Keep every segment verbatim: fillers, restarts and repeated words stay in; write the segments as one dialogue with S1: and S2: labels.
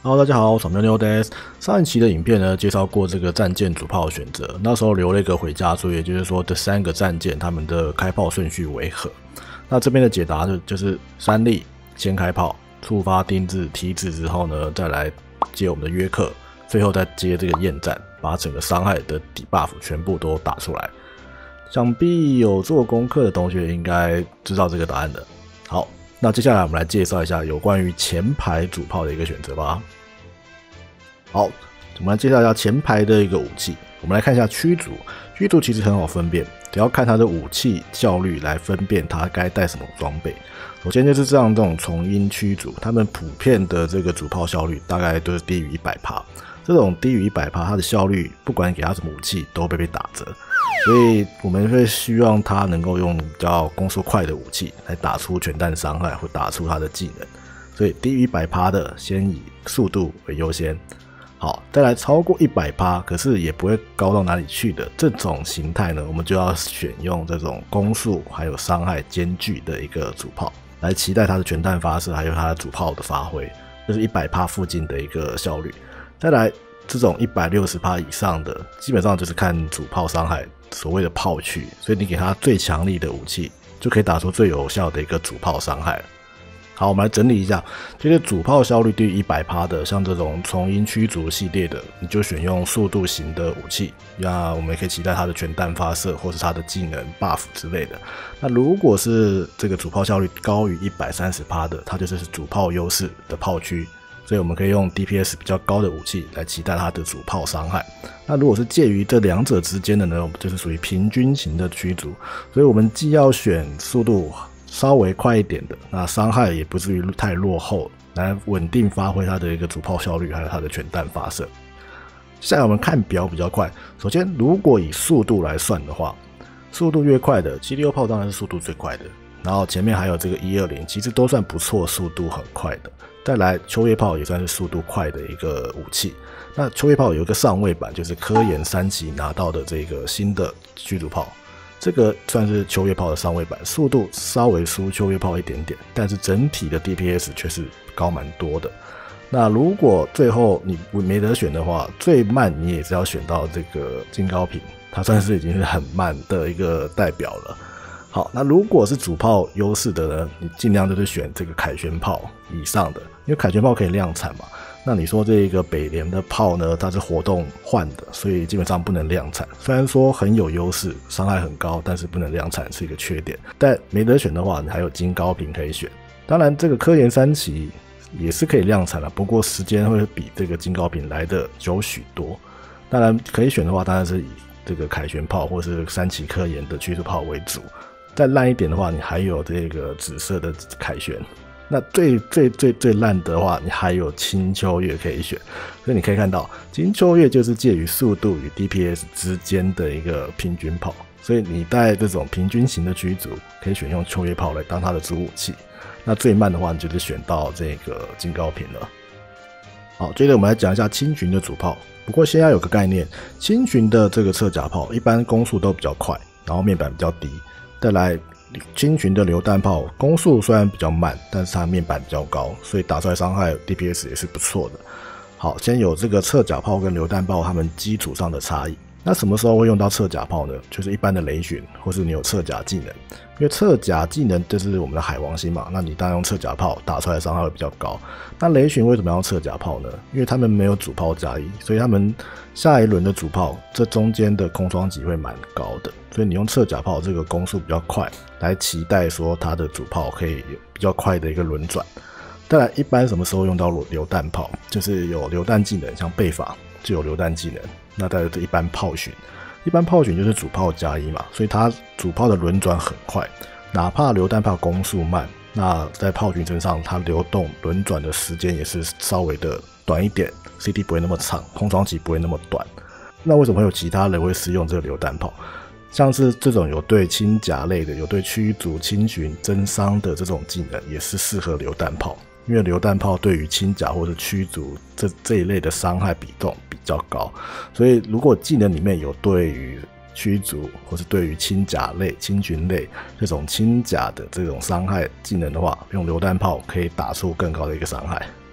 S1: Hello， 大家好，我是牛牛 des。上一期的影片呢，介绍过这个战舰主炮的选择，那时候留了一个回家作业，就是说这三个战舰它们的开炮顺序为何？那这边的解答就就是三粒先开炮，触发丁字、T 字之后呢，再来接我们的约克，最后再接这个焰战，把整个伤害的底 buff 全部都打出来。想必有做功课的同学应该知道这个答案的。好，那接下来我们来介绍一下有关于前排主炮的一个选择吧。好，我们来介绍一下前排的一个武器。我们来看一下驱逐，驱逐其实很好分辨，只要看它的武器效率来分辨它该带什么装备。首先就是这样，这种重音驱逐，他们普遍的这个主炮效率大概都是低于 百分之百。这种低于 百分之百，它的效率不管给它什么武器都会被打折，所以我们会希望它能够用比较攻速快的武器来打出全弹伤害或打出它的技能。所以低于 百分之百 的先以速度为优先。好，再来超过 百分之百 可是也不会高到哪里去的这种形态呢，我们就要选用这种攻速还有伤害兼具的一个主炮，来期待它的全弹发射还有它的主炮的发挥，就是 百分之百 附近的一个效率。再来这种 百分之一百六十 以上的，基本上就是看主炮伤害，所谓的炮区，所以你给它最强力的武器，就可以打出最有效的一个主炮伤害了。好，我们来整理一下，就是主炮效率低于 百分之百 的，像这种重音驱逐系列的，你就选用速度型的武器，那我们也可以期待它的全弹发射或是它的技能 buff 之类的。那如果是这个主炮效率高于 百分之一百三十 的，它就是主炮优势的炮区，所以我们可以用 D P S 比较高的武器来期待它的主炮伤害。那如果是介于这两者之间的呢，我们就是属于平均型的驱逐，所以我们既要选速度稍微快一点的，那伤害也不至于太落后，来稳定发挥它的一个主炮效率还有它的全弹发射。接下来我们看表比较快，首先如果以速度来算的话，速度越快的七六炮当然是速度最快的，然后前面还有这个一二零，其实都算不错，速度很快的。再来秋叶炮也算是速度快的一个武器。那秋叶炮有一个上位版，就是科研三期拿到的这个新的驱逐炮，这个算是秋叶炮的上位版，速度稍微输秋叶炮一点点，但是整体的 D P S 却是高蛮多的。那如果最后你没得选的话，最慢你也是要选到这个金高频，它算是已经是很慢的一个代表了。好，那如果是主炮优势的呢，你尽量就是选这个凯旋炮以上的，因为凯旋炮可以量产嘛。那你说这个北联的炮呢，它是活动换的，所以基本上不能量产。虽然说很有优势，伤害很高，但是不能量产是一个缺点。但没得选的话，你还有金高频可以选。当然，这个科研三期也是可以量产了，不过时间会比这个金高频来的久许多。当然可以选的话，当然是以这个凯旋炮或是三期科研的驱逐炮为主。再烂一点的话，你还有这个紫色的凯旋。那最最最最烂的话，你还有青秋月可以选。所以你可以看到，青秋月就是介于速度与 D P S 之间的一个平均炮。所以你带这种平均型的驱逐，可以选用秋叶炮来当它的主武器。那最慢的话，你就是选到这个金高频了。好，接着我们来讲一下轻巡的主炮。不过先要有个概念，轻巡的这个侧甲炮一般攻速都比较快，然后面板比较低。再来轻巡的榴弹炮攻速虽然比较慢，但是它面板比较高，所以打出来伤害 D P S 也是不错的。好，先有这个侧甲炮跟榴弹炮它们基础上的差异。那什么时候会用到侧甲炮呢？就是一般的雷巡，或是你有侧甲技能。因为侧甲技能就是我们的海王星嘛，那你当然用侧甲炮打出来的伤害会比较高。那雷巡为什么要用侧甲炮呢？因为他们没有主炮加一，所以他们下一轮的主炮这中间的空窗期会蛮高的，所以你用侧甲炮这个攻速比较快，来期待说它的主炮可以有比较快的一个轮转。当然，一般什么时候用到榴弹炮？就是有榴弹技能，像背法就有榴弹技能。那再来一般炮巡，一般炮巡就是主炮加一嘛，所以它主炮的轮转很快，哪怕榴弹炮攻速慢，那在炮巡身上它流动轮转的时间也是稍微的短一点 ，C D 不会那么长，空窗期不会那么短。那为什么会有其他人会使用这个榴弹炮？像是这种有对轻甲类的、有对驱逐、轻巡、增伤的这种技能，也是适合榴弹炮。因为榴弹炮对于轻甲或者驱逐 这, 这一类的伤害比重比较高，所以如果技能里面有对于驱逐或是对于轻甲类、轻巡类这种轻甲的这种伤害技能的话，用榴弹炮可以打出更高的一个伤害。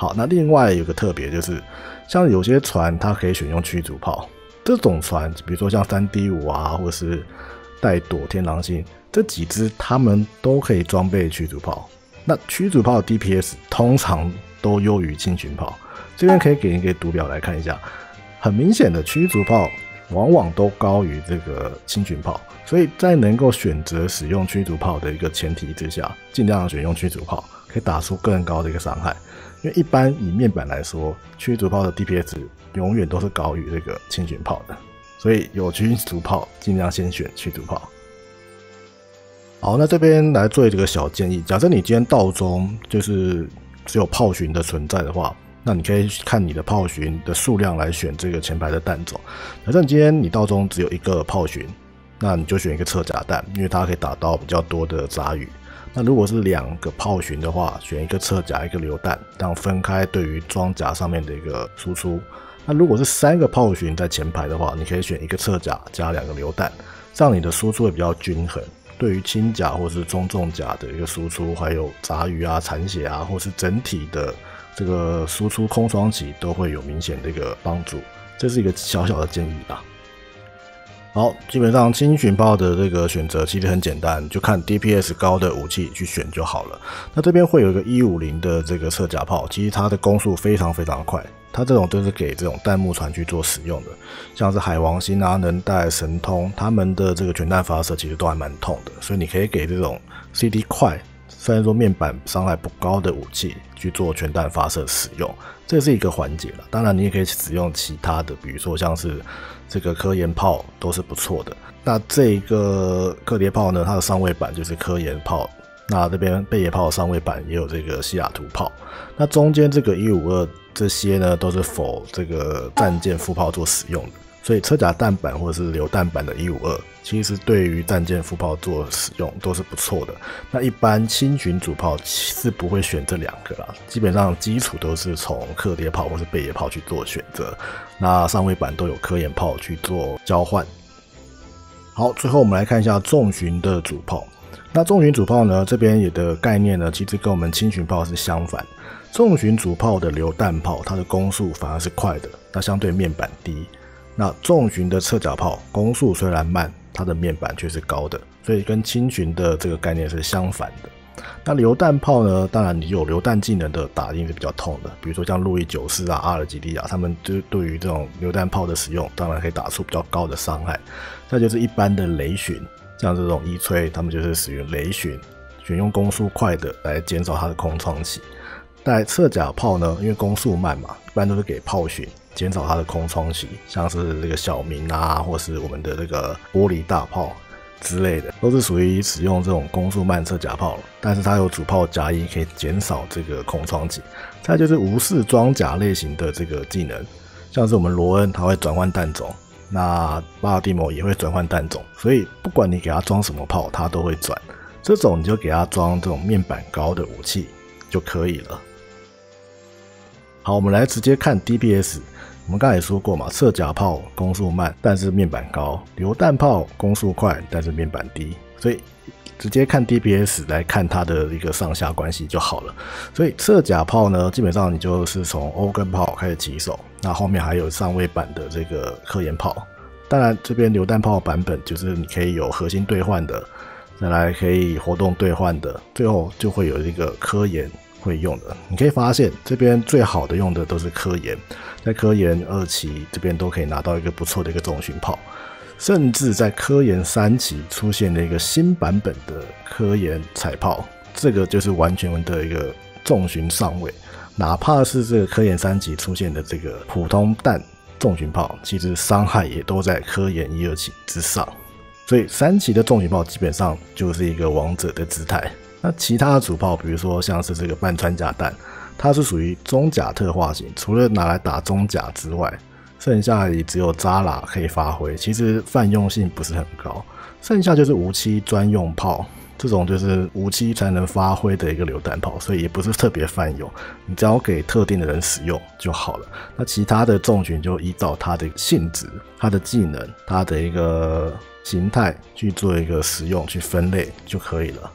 S1: 好，那另外有个特别就是，像有些船它可以选用驱逐炮，这种船比如说像 三 D 五 啊，或是带朵、天狼星这几支，他们都可以装备驱逐炮。那驱逐炮的 D P S 通常都优于轻巡炮，这边可以给一个图表来看一下，很明显的驱逐炮往往都高于这个轻巡炮，所以在能够选择使用驱逐炮的一个前提之下，尽量选用驱逐炮，可以打出更高的一个伤害。因为一般以面板来说，驱逐炮的 D P S 永远都是高于这个轻巡炮的，所以有驱逐炮尽量先选驱逐炮。好，那这边来做这个小建议，假设你今天道中就是只有炮巡的存在的话，那你可以看你的炮巡的数量来选这个前排的弹种。假设你今天你道中只有一个炮巡，那你就选一个侧甲弹，因为它可以打到比较多的杂鱼。那如果是两个炮巡的话，选一个侧甲一个榴弹，这样分开对于装甲上面的一个输出。那如果是三个炮巡在前排的话，你可以选一个侧甲加两个榴弹，这样你的输出会比较均衡。对于轻甲或是中重甲的一个输出，还有杂鱼啊、残血啊，或是整体的这个输出空窗期都会有明显的一个帮助。这是一个小小的建议啦。好，基本上轻巡炮的这个选择其实很简单，就看 D P S 高的武器去选就好了。那这边会有一个一五零的这个侧甲炮，其实它的攻速非常非常快，它这种都是给这种弹幕船去做使用的，像是海王星啊、能带、神通，他们的这个全弹发射其实都还蛮痛的，所以你可以给这种 C D 快，虽然说面板伤害不高的武器去做全弹发射使用，这是一个环节了。当然你也可以使用其他的，比如说像是这个科研炮都是不错的。那这个克叠炮呢，它的上位板就是科研炮，那这边贝爷炮的上位板也有这个西雅图炮，那中间这个一五二这些呢都是否这个战舰副炮做使用的，所以车甲弹板或者是榴弹板的一五二其实对于战舰副炮做使用都是不错的。那一般轻巡主炮是不会选这两个啦，基本上基础都是从克叠炮或是贝爷炮去做选择，那上位板都有科研炮去做交换。好，最后我们来看一下重巡的主炮。那重巡主炮呢，这边也的概念呢，其实跟我们轻巡炮是相反。重巡主炮的榴弹炮，它的攻速反而是快的，那相对面板低。那重巡的侧甲炮攻速虽然慢，它的面板却是高的，所以跟轻巡的这个概念是相反的。那榴弹炮呢，当然你有榴弹技能的打一定是比较痛的，比如说像路易九四啊、阿尔及利亚，他们就对于这种榴弹炮的使用，当然可以打出比较高的伤害。再就是一般的雷巡，像这种一吹，他们就是使用雷巡，选用攻速快的来减少它的空窗期。但侧甲炮呢，因为攻速慢嘛，一般都是给炮巡，减少它的空窗期，像是这个小明啊，或是我们的这个玻璃大炮之类的，都是属于使用这种攻速慢侧甲炮，但是它有主炮加一，可以减少这个空窗期。再就是无视装甲类型的这个技能，像是我们罗恩他会转换弹种，那巴尔的摩也会转换弹种，所以不管你给他装什么炮，他都会转。这种你就给他装这种面板高的武器就可以了。好，我们来直接看 D P S。我们刚才也说过嘛，侧甲炮攻速慢，但是面板高；榴弹炮攻速快，但是面板低。所以直接看 D P S 来看它的一个上下关系就好了。所以侧甲炮呢，基本上你就是从欧根炮开始起手，那后面还有上位版的这个科研炮。当然，这边榴弹炮版本就是你可以有核心兑换的，再来可以活动兑换的，最后就会有一个科研会用的。你可以发现这边最好的用的都是科研，在科研二期这边都可以拿到一个不错的一个重巡炮，甚至在科研三期出现了一个新版本的科研彩炮，这个就是完全的一个重巡上位。哪怕是这个科研三期出现的这个普通弹重巡炮，其实伤害也都在科研一二期之上，所以三期的重巡炮基本上就是一个王者的姿态。那其他的主炮，比如说像是这个半穿甲弹，它是属于中甲特化型，除了拿来打中甲之外，剩下也只有扎拉可以发挥，其实泛用性不是很高。剩下就是无漆专用炮，这种就是无漆才能发挥的一个榴弹炮，所以也不是特别泛用，你只要给特定的人使用就好了。那其他的重巡就依照它的性质、它的技能、它的一个形态去做一个使用，去分类就可以了。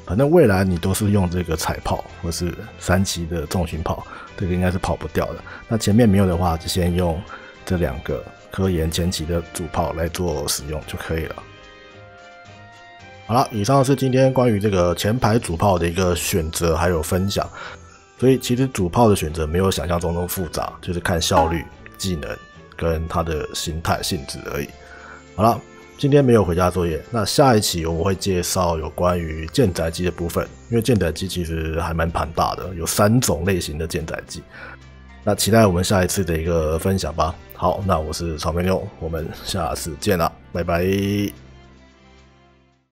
S1: 反正未来你都是用这个彩炮或是三期的重型炮，这个应该是跑不掉的。那前面没有的话，就先用这两个科研前期的主炮来做使用就可以了。好了，以上是今天关于这个前排主炮的一个选择还有分享。所以其实主炮的选择没有想象中那么复杂，就是看效率、技能跟它的形态性质而已。好了，今天没有回家作业，那下一期我们会介绍有关于舰载机的部分，因为舰载机其实还蛮庞大的，有三种类型的舰载机。那期待我们下一次的一个分享吧。好，那我是草莓妞，我们下次见啦，拜拜。